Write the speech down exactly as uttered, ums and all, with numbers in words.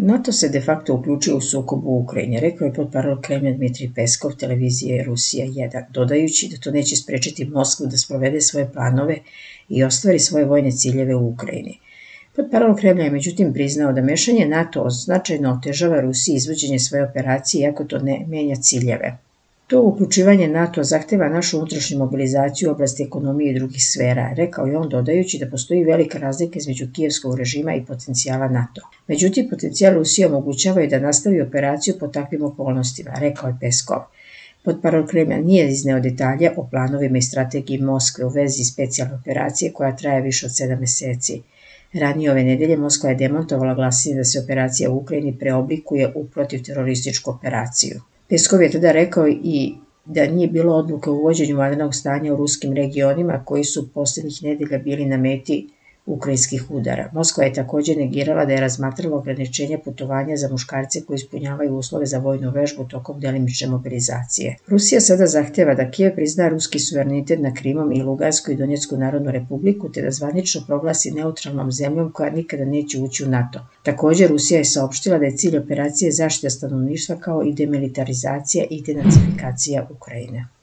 NATO se de facto uključio u sukob u Ukrajini, rekao je potparol Kremlja Dmitrij Peskov televizije Rusija jedan, dodajući da to neće sprečiti Moskvu da sprovede svoje planove i ostvari svoje vojne ciljeve u Ukrajini. Potparol Kremlja je međutim priznao da mešanje NATO značajno otežava Rusiji izvođenje svoje operacije, iako to ne menja ciljeve. To uključivanje NATO zahteva našu unutrašnju mobilizaciju u oblasti ekonomije i drugih sfera, rekao je on dodajući da postoji velika razlika između kijevskog režima i potencijala NATO. Međutim, potencijal Rusije omogućava i da nastavi operaciju pod takvim okolnostima, rekao je Peskov. Potparol Kremlja nije izneo detalje o planovima i strategiji Moskve u vezi specijalne operacije koja traje više od sedam meseci. Ranije ove nedelje Moskva je demontovala glasine da se operacija u Ukrajini preoblikuje u protivterorističku operaciju. Peskov je tada rekao i da nije bilo odluke o uvođenju vanrednog stanja u ruskim regionima koji su poslednjih nedelja bili na meti ukrajinskih udara. Moskva je također negirala da je razmatrala ograničenja putovanja za muškarce koji ispunjavaju uslove za vojnu vežbu tokom delimične mobilizacije. Rusija sada zahteva da Kijev prizna ruski suverenitet na Krimom i Lugansku i Donjecku narodnu republiku te da zvanično proglasi neutralnom zemljom koja nikada neće ući u NATO. Također, Rusija je saopštila da je cilj operacije zaštita stanovništva kao i demilitarizacija i denacifikacija Ukrajine.